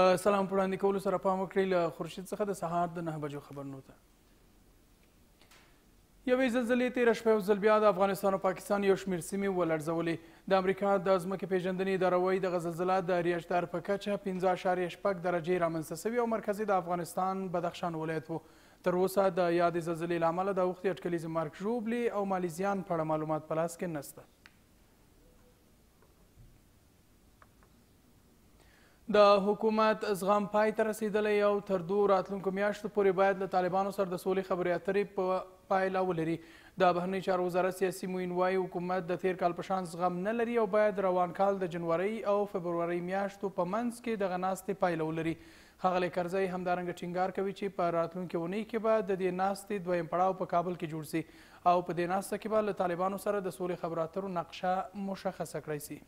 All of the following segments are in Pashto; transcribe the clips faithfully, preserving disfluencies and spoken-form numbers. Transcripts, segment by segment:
د سلام په وړاندې کولو سره پام وکړئ له خورشید څخه د سهار د نهه بجو خبرونو ته. یوې زلزلې تېره شپه یو ځل بیا د افغانستان او پاکستان یو شمېر سیمې ولړزولې. د امریکا د ځمکې پیژندنې اداره وایي دغه زلزله د ریشتر په کچه پنځه اعشاریه شپږ درجې رامنځته سوي او مرکزي د افغانستان بدخشان ولایت و. تر اوسه د یادې زلزلې له امله د اوښتې اټکلیز مرګ ژوبلې او مالي زیان په اړه معلومات په لاس کې نشته. د حکومت زغم پای ته رسیدلی او تر دوو راتلونکو میاشتو پورې باید له طالبانو سره د سولې خبرې اترې په پایله ولري. د بهرنۍ چارو وزارت سیاسي معین وایي حکومت د تیر کال په شان زغم نه لري او باید روان کال د جنورۍ او فبرورۍ میاشتو په منځ کې دغه ناستې پایله ولري. ښاغلی کرزی همدارنګه ټینګار کوي چې په راتلونکې اونۍ کې به د دې ناستې دویم پړاو په کابل کې جوړ سي او په دې ناسته کې به له طالبانو سره د سولې خبرو اترو نقشه مشخصه کړی سي.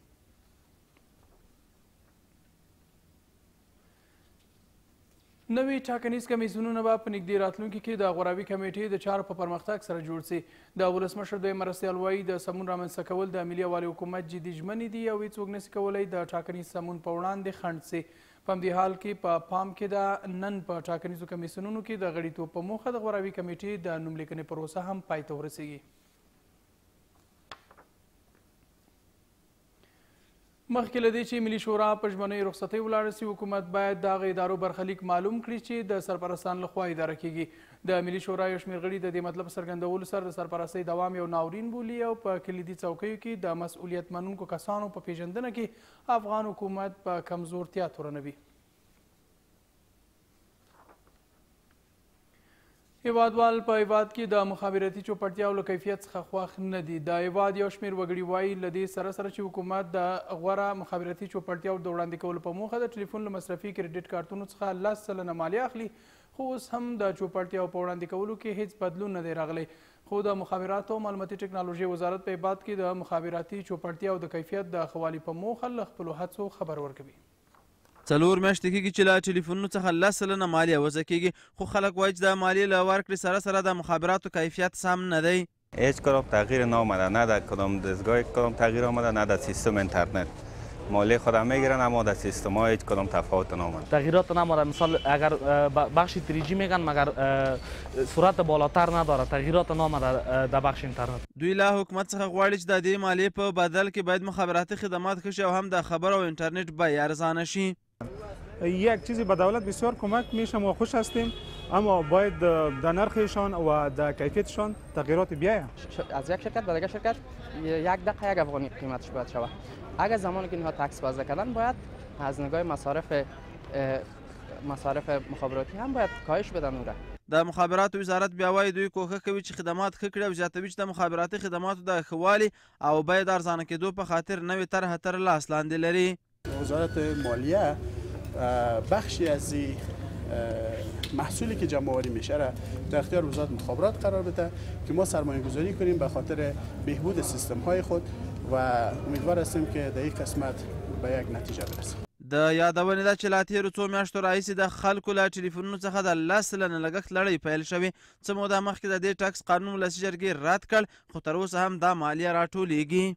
نوي ټاکنیز کمیسیونونه به په نږدې راتلونکي کې د غوراوي کمیټې د چارو په پرمختګ سره جوړ سي. د ولسمشر دویم مرستیال وایي د سمون رامنځته کول د ملي یووالي حکومت جدي ژمنې دي او هیڅوک نسي کولی د ټاکنیز سمون په وړاندې خنډ سي. په همدې حال کې په پام کې ده نن په ټاکنیزو کمیسیونونو کې د غړیتوب په موخه د غوراوي کمیټې د نوملیکنې پروسه هم پای ته ورسیږي. مخکې له دې چې ملي شورا په ژمنۍ رخصتۍ ولاړه سي حکومت باید د هغه ادارو برخلیک معلوم کړي چې د سرپرستانو لخوا اداره کیږي. د ملي شورا یو شمېر غړي د دې مطلب څرګندولو سره د سرپرستۍ دوام یو ناورین بولي او په کلیدي څوکیو کې د مسؤلیت منونکو کسانو په پیژندنه کې افغان حکومت په کمزورتیا تورنوي. هیوادوال په هیواد کې د مخابراتي چوپړتیاو له کیفیت څخه خوښ نه دي. د هیواد یو شمېر وګړي وایي له دې سره سره چې حکومت د غوره مخابراتي چوپړتیاو د وړاندې کولو په موخه د ټلیفون له مصرفي کریډټ کارتونو څخه لس سلنه مالیه اخلي، خو اوس هم د چوپړتیاو په وړاندې کولو کې هیڅ بدلون نه دی راغلی. خو د مخابراتو او معلوماتي ټکنالوژۍ وزارت په هیواد کې د مخابراتي چوپړتیاو د کیفیت د ښه والي په موخه له خپلو هڅو خبر ورکوي. څلور میاشتې کېږي چې له ټلیفونونو څخه لس سلنه مالیه وضع کېږي، خو خلک وایي چې د مالیې له ورکړې سره سره د مخابراتو کیفیت سم نه دی. هیچ کدام تغییر نامده، نه در کدام دستگاه کدام تغییر آمده، نه در سیستم اینترنت. مالیه خودم میگیرن اما در سیستم ها هیچ کدام تفاوت نامده. تغییرات نامده. مثال اگر بخش تریجی میگن مگر سرعت بالاتر نداره، تغییرات نامده در بخش اینترنت. دوی له حکومت څخه غواړي چې د دې مالیې په بدل کې باید مخابراتي خدمات ښه شي او هم د خبر او اینترنت بیه ارزانه شي. یک چیزی به دولت بسیار کمک میشه، ما خوش هستیم، اما باید در نرخشان و در کیفیتشان تغییرات بیاید. از یک شرکت به دیگر شرکت یک دقیقه یک افغانی قیمتش باید شود. اگر زمانی که اینها تکس وضع کردن باید از نگاه مصارف مصارف مخابراتی هم باید کاهش بدن اون را. د مخابراتو وزارت بیا وایي دوی کوښښ کوي چې خدمات ښه کړي او زیاتوي چې د مخابراتي خدماتو د ښه والي او بیې د ارزانه کېدو په خاطر نوې طرحه تر لاس لاندې لري. وزارت مالیه بخشی از محصولی که جمع آوری میشه را در اختیار وزارت مخابرات قرار بده که ما سرمایه گذاری کنیم به خاطر بهبود سیستم های خود و امیدوار هستیم که در این قسمت به یک نتیجه برسیم. د یادونې ده چې لا تېرو څو میاشتو راهیسې د خلکو له ټلیفونونو څخه د لس سلنه لګښت لړۍ پیل شوې. څه موده مخکې د دې ټکس قانون ولسي جرګې رد کړ، خو تر اوسه هم دا مالیه راټولیږي.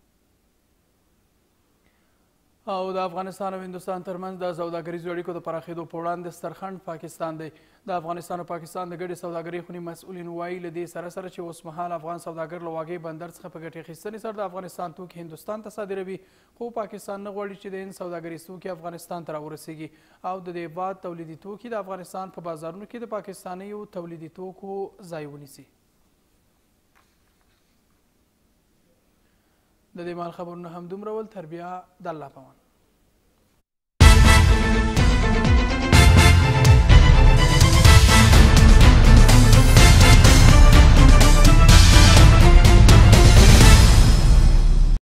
او د افغانستان او هندوستان ترمنځ د سوداګریزو اړیکو د پراخېدو په وړاندې سترخنډ پاکستان دی. د افغانستان او پاکستان د ګډې سوداګرۍ خونې مسؤلین وایي له دې سره سره چې اوسمهال افغان سوداګر له واګې بندر څخه په ګټې اخیستنې سره د افغانستان توکي هندوستان ته صادروي، خو پاکستان نه غواړي چې د هند سوداګریز توکي افغانستان ته راورسیږي او د دې هېواد تولیدي توکي د افغانستان په بازارونو کې د پاکستانیو تولیدي توکو ځای ونیسي. د دې مال خبرونه هم دومره ول. تر بیا د الله په امان.